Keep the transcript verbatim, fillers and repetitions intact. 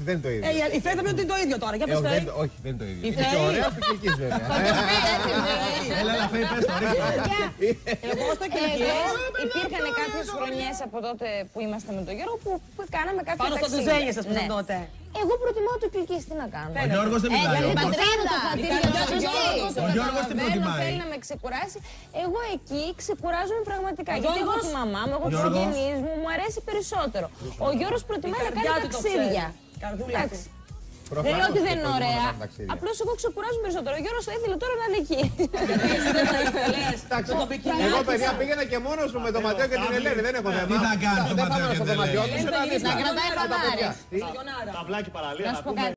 δεν είναι το ίδιο. Ε, η Φρέη θα πει ότι είναι το ίδιο τώρα. Για πες Φρέη. Όχι, δεν είναι το ίδιο. Η Είναι πιο ωραία στο Κιλκής βέβαια. Έλα, έλα, Φρέη, πες το, ρίχνω. Εγώ στο Κιλκής. Υπήρχαν κάποιες χρονιές από τότε που είμαστε με τον Γιώργο που, που κάναμε κάποια Πάνω στο ταξίδια. τουζένιες σας που Ναι. ήταν τότε. Εγώ προτιμάω το Κιλκής, τι να κάνω. Ο Γιώργος δεν μιλάει. Γιατί όμως. πατρίδα, Η καρδιά σου Γιώργος, Ο Γιώργος τι προτιμάει? θέλει να με ξεκουράσει. Εγώ εκεί ξεκουράζομαι πραγματικά. Γιατί έχω Γιώργος- τη μαμά μου, έχω τους Γιώργος- συγγενείς μου, μου αρέσει περισσότερο. Ο Γιώργος προτιμάει να κάνει καρδιά του το ταξίδια. ξέρει. Καρδούλα Εντάξει. του. Δεν λέω ότι δεν είναι προτιμώ να ωραία. κάνω ταξίδια. Απλώς εγώ ξεκουράζομαι περισσότερο. Ο Γιώργος θα ήθελε τώρα να είναι εκεί. Εντάξει, εγώ παιδιά πήγαινα και μόνος μου με το Ματέο και την Ελένη, δεν έχω θέμα. Τι θα κάνει το Δεν Ματέο πάμε και στο την δωμάτιό Ελένη? τους, Να κρατάει φανάρι. Ταυλάκι παραλία. Να σου πω κάτι.